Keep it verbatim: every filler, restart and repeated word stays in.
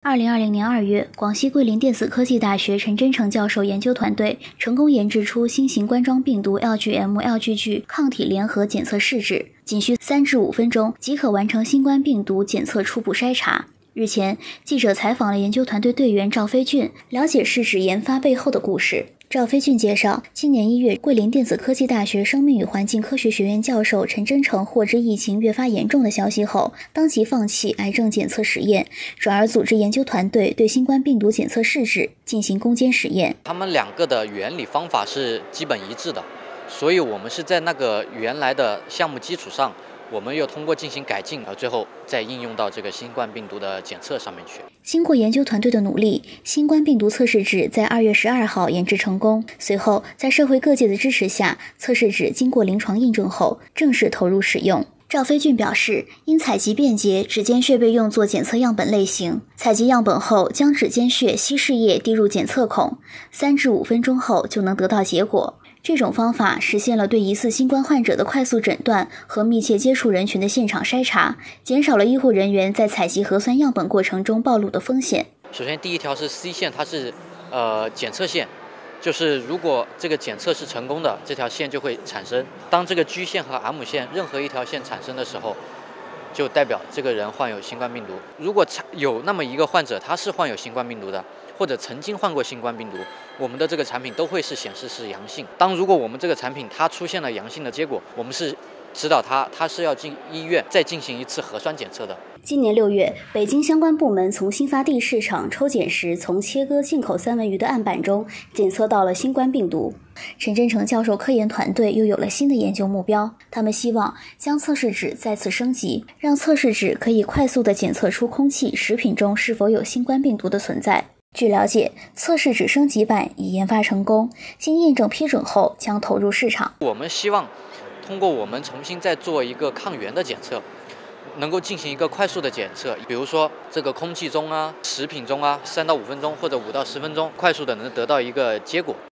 二零二零年二月，广西桂林电子科技大学陈真诚教授研究团队成功研制出新型冠状病毒 L G M L G G 抗体联合检测试纸，仅需三至五分钟即可完成新冠病毒检测初步筛查。日前，记者采访了研究团队队员赵飞俊，了解试纸研发背后的故事。赵飞俊介绍，今年一月，桂林电子科技大学生命与环境科学学院教授陈真诚获知疫情越发严重的消息后，当即放弃癌症检测实验，转而组织研究团队对新冠病毒检测试纸进行攻坚实验。 他们两个的原理方法是基本一致的，所以我们是在那个原来的项目基础上，我们又通过进行改进，而最后再应用到这个新冠病毒的检测上面去。 经过研究团队的努力，新冠病毒测试纸在二月十二号研制成功。随后，在社会各界的支持下，测试纸经过临床验证后，正式投入使用。赵飞俊表示，因采集便捷，指尖血被用作检测样本类型。采集样本后，将指尖血稀释液滴入检测孔，三至五分钟后就能得到结果。这种方法实现了对疑似新冠患者的快速诊断和密切接触人群的现场筛查，减少了医护人员在采集核酸样本过程中暴露的风险。 首先，第一条是 C 线，它是呃检测线，就是如果这个检测是成功的，这条线就会产生。当这个 G 线和 M 线任何一条线产生的时候，就代表这个人患有新冠病毒。如果有那么一个患者他是患有新冠病毒的，或者曾经患过新冠病毒，我们的这个产品都会是显示是阳性。当如果我们这个产品它出现了阳性的结果，我们是指导他，他是要进医院再进行一次核酸检测的。 今年六月，北京相关部门从新发地市场抽检时，从切割进口三文鱼的案板中检测到了新冠病毒。陈真诚教授科研团队又有了新的研究目标，他们希望将测试纸再次升级，让测试纸可以快速地检测出空气、食品中是否有新冠病毒的存在。据了解，测试纸升级版已研发成功，经验证批准后将投入市场。 我们希望通过我们重新再做一个抗原的检测，能够进行一个快速的检测，比如说这个空气中啊、食品中啊，三到五分钟或者五到十分钟，快速的能得到一个结果。